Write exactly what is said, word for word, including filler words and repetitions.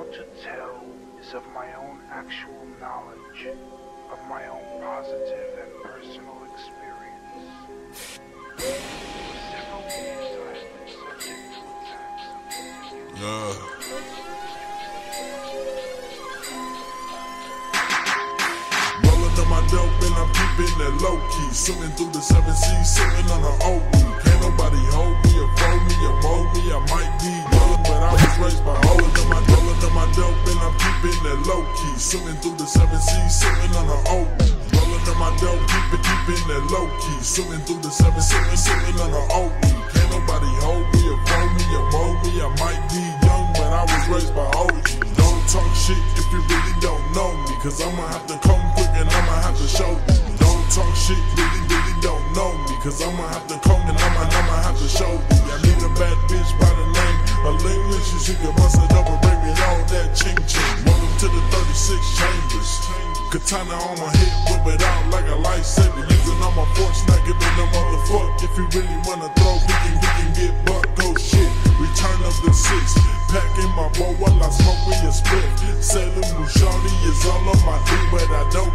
to tell is of my own actual knowledge, of my own positive and personal experience. For several years I have been subject to attacks of Yeah. Rolling on my dope and I'm keeping that low key. Swimming through the seven seas, sitting on an oak weed. Can't nobody hold me or fold me or mold me. I might be young, but I was raised by rolling on my rolling on my dope and I'm keeping that low key. Swimming through the seven seas, sitting on an oak weed. Rolling on my dope, keeping keeping that low key. Swimming through the seven seas, sitting on an oak weed. Can't nobody hold me or fold me or mold me. I might be young, but I was raised by O Gs. Don't talk shit if you really don't know me, cause I'ma have to come quick and I'ma have to show you. Don't talk shit, really, really don't know me, cause I'ma have to come and I'ma, I'ma have to show you. I need a bad bitch by the name of English, she can bust it up and bring me all that ching ching. Welcome to the thirty-six chambers. Katana on my hip, whip it out like a lightsaber. Using all my force, not giving a motherfuck. If you really wanna throw, we can, we can get buck, go shit. Return of the six, packing my bowl while I smoke with a split. Sailor Moon shawty is all on my dick, but I don't